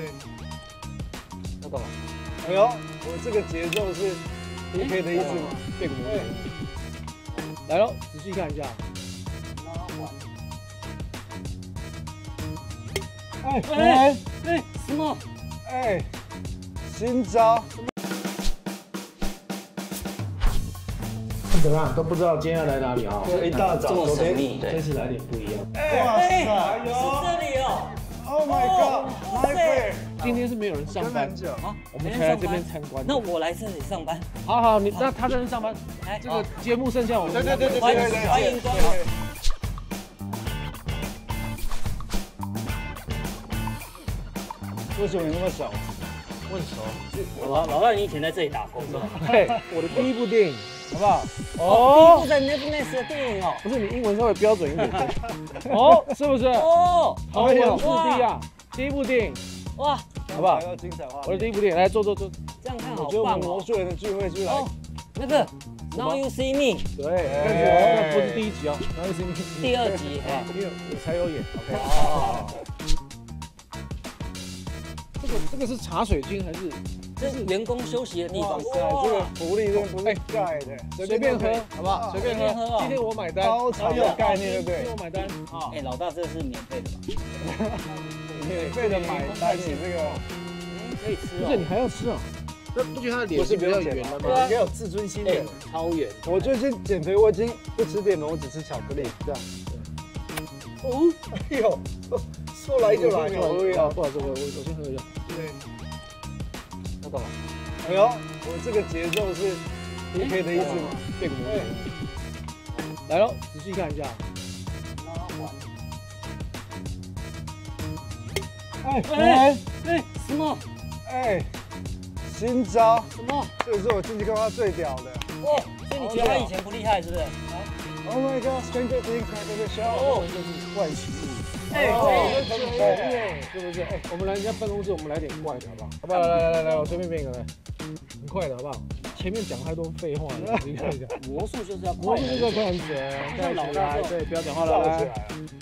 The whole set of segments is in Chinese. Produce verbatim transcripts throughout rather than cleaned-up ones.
对， 要干嘛？ 哎呦，我这个节奏是 P K 的意思吗？ 变个模式。来喽，仔细看一下。 哎哎哎，什么？ 哎，新招。 怎么样？都不知道今天要来哪里啊？ 对，一大早， 这么昨天， 神秘， 这次来点不一样。 哇塞，哎是呦这里哦。 ，Oh my God，my fair， 今天是没有人上班， 啊， 我们才来这边参观。 那我来这里上班。 好好，你那他在这上班。 来， 这个节目剩下我们。 对对对对欢迎对对， 欢迎光临。 为什么你那么少？ 问熟。 老老大，你以前在这里打工是吧？ 嘿，我的第一部电影，好不好？ 哦，第一部在 Netflix 的电影哦。 不是你英文稍微标准一点。哦，是不是？ 哦， 好文字第啊，第一部电影， 哇， 好不好？ 要精彩画面。 我的第一部电影，来坐坐坐。 这样看好我觉得我棒哦。 们魔术人的聚会是来哦，那个 Now You See Me 对，但是哦，那不是第一集哦，那是第二集，哎， 因为我才有演。OK。 哦， 这个这个是茶水间还是？ 这是员工休息的地方。 哇塞，这个福利真的不是盖的， 随便喝，好不好？随便随便喝喝。 哦今天我买单， 包场有概念，对不今天对？ 我买单啊。 哎，老大，这个是免费的吧？ 免费的买单，你这个可以吃不是你哦。 还要吃啊？那不觉得他的脸不是是比较不用钱吗？ 圆了吗？ 你应该有自尊心的哎。，超远。 我最近减肥，我已经不吃淀粉，我只吃巧克力，这样。哦，哎呦，说来就来， 我我要不好意思，我我我先喝一下。 对， 要干嘛？ 哎呦，我这个节奏是 P K 的意思吗？ 变个模式。来喽，仔细看一下。 哎哎哎，什么？ 哎，新招， 什么？ 这个是我进去看到最屌的。 哦，所以你觉得他以前不厉害是不是？ Oh my God，Stranger Things 这个 show， 哦， 就是怪奇物语。 哎， 哦这很红耶， 是不是？哎，我们来人家办公室，我们来点怪的，好不好？好不好？来来来来来，我随便变一个来，很快的，好不好？前面讲太多废话了，你看一下。 魔术就是要快魔术这个快很准，带起来，对，不要讲话了，来。 造起来了。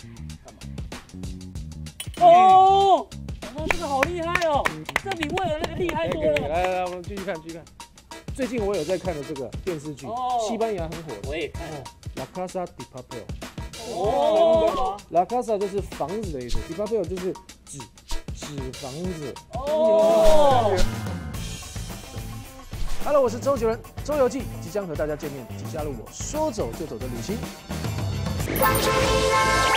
哦，哦，这个好厉害哦，这比威尔那个厉害多了。 来来来，我们继续看，继续看。最近我有在看的这个电视剧，西班牙很火的。 我也看。 La Casa de Papel。 哦， La Casa 就是房子的意思 ，de Papel 就是纸纸房子。 哦。 Hello， 我是周杰伦，周游记即将和大家见面，请加入我说走就走的旅行。 关注你了。